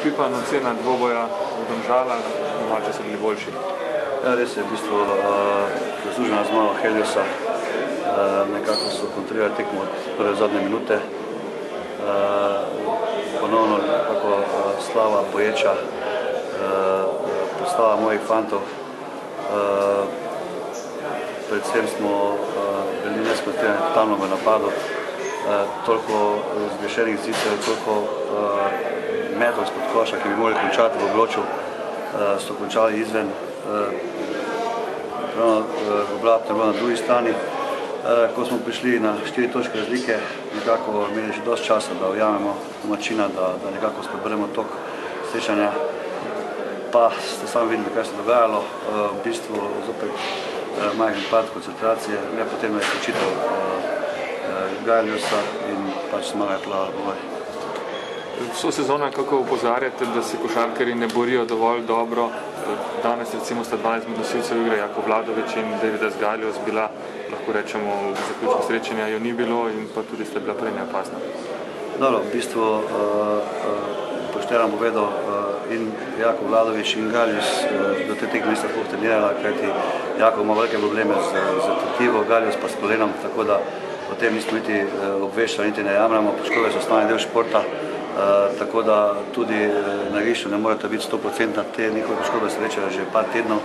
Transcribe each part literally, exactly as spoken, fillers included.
Pipan, ocena dvoboja v Domžalah, domači so bili boljši. Ja, res je, v bistvu zaslužena zmaga Heliosa. Nekako so kontrolirali tekmo od prve zadnje minute. Ponovno nekako slava boječa, postava mojih fantov. Predvsem smo bili neskoncentrirani totalno v napadu. Toliko zgrešenih zicev, toliko metov spod koša, ki bi morali končati v obloču, so končali izven. Obratno je bilo na drugi strani. Ko smo prišli na štiri točke razlike, nekako imeli že dosti časa, da ujamemo domačina, da nekako sprebremo tok srečanja. Pa ste sami videli, kaj se je dogajalo. V bistvu zopet majhen pad koncentracije, nepotrebna izključitev Heliosa in pač zmaga je plava boj. Vso sezono kako opozarjate, da se košarkarji ne borijo dovolj dobro. Danes recimo sta dvanajst nosilcev igre, Jakov Vladović in Davidas Galios bila, lahko rečemo, v zaključku srečanja jo ni bilo in pa tudi sta bila prej neopasna. Dobro, v bistvu pošteno bom povedal in Jakov Vladović in Galios do te tekme nista sploh trenirala, kajti Jakov ima velike probleme z tetivo, Galios pa s kolenom, tako da o tem nismo niti obveščali, niti ne jamramo. Poškodbe so osnovni del športa, tako da tudi na igrišču ne morete biti sto procentni, te njihove poškodbe se vlečejo že par tednov.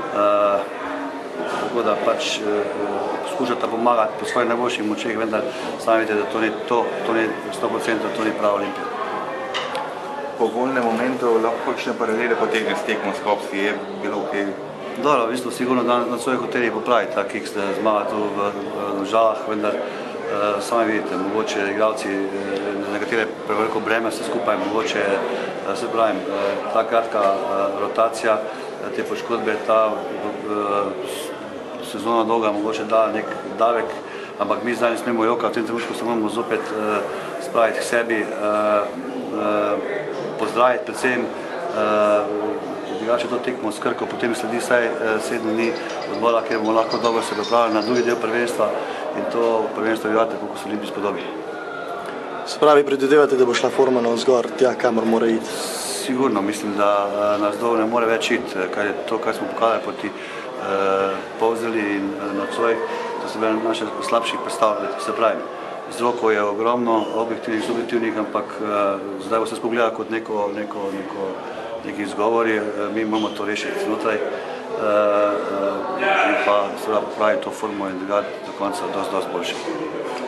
Tako da pač poskušata pomagati po svojih najboljših močeh, vendar sami vidite, da to ni to, to ni sto procentno, to ni prava Olimpija. Po volnem momentu lahko kakšne paralele potegne s tekmo s Hopsi, je bilo kaj? Dobro, v bistvu sigurno na svojih hotelih popraviti ta kiks, da zmaga tu v Domžalah, vendar sami vidite, mogoče igralci nekatere preveliko breme vse skupaj, mogoče, se pravim, ta kratka rotacija, te poškodbe, ta sezona dolga mogoče da nek davek, ampak mi zdaj ne smemo jokati, v tem trenutku se moramo zopet spraviti k sebi, pozdraviti predvsem igrače to tekmo s Krko, potem sledi vsaj sedem dni odmora, kjer bomo lahko dobro se pripravili na drugi del prvenstva in to prvenstvo igrate, kako se Olimpiji spodobi. Se pravi, predvidevate, da bo šla forma navzgor tja, kamor mora iti? Sigurno, mislim, da navzdol ne more več iti, kar je to, kar smo pokazali proti Polzeli in nocoj, to so bile naše slabših predstavljati, se pravi. Vzrokov je ogromno, objektivnih, subjektivnih, ampak zdaj bo se spogledala kot neko, neko, neko neki izgovori, mi moramo to rešiti znotraj in pa seveda popraviti to formo in dogajati do konca dosti, dosti boljše.